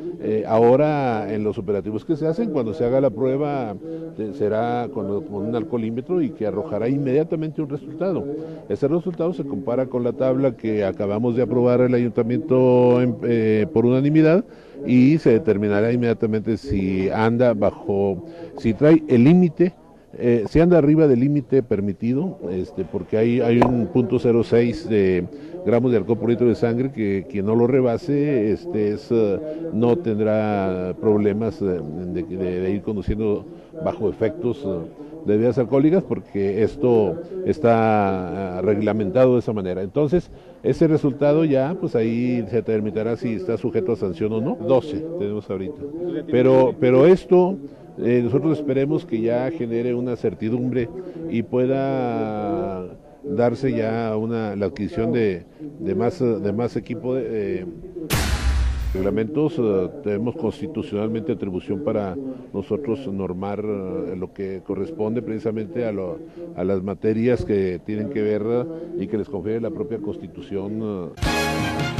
Ahora en los operativos que se hacen, cuando se haga la prueba, será con un alcoholímetro y que arrojará inmediatamente un resultado. Ese resultado se compara con la tabla que acabamos de aprobar el ayuntamiento por unanimidad y se determinará inmediatamente si anda bajo, si trae el límite, si anda arriba del límite permitido, porque hay un punto 0,6 de gramos de alcohol por litro de sangre que quien no lo rebase no tendrá problemas de ir conduciendo bajo efectos de bebidas alcohólicas, porque esto está reglamentado de esa manera. Entonces, ese resultado ya, pues ahí se determinará si está sujeto a sanción o no. 12 tenemos ahorita. Pero esto, nosotros esperemos que ya genere una certidumbre y pueda darse ya la adquisición de más equipo de reglamentos. Tenemos constitucionalmente atribución para nosotros normar lo que corresponde precisamente a las materias que tienen que ver y que les confiere la propia Constitución.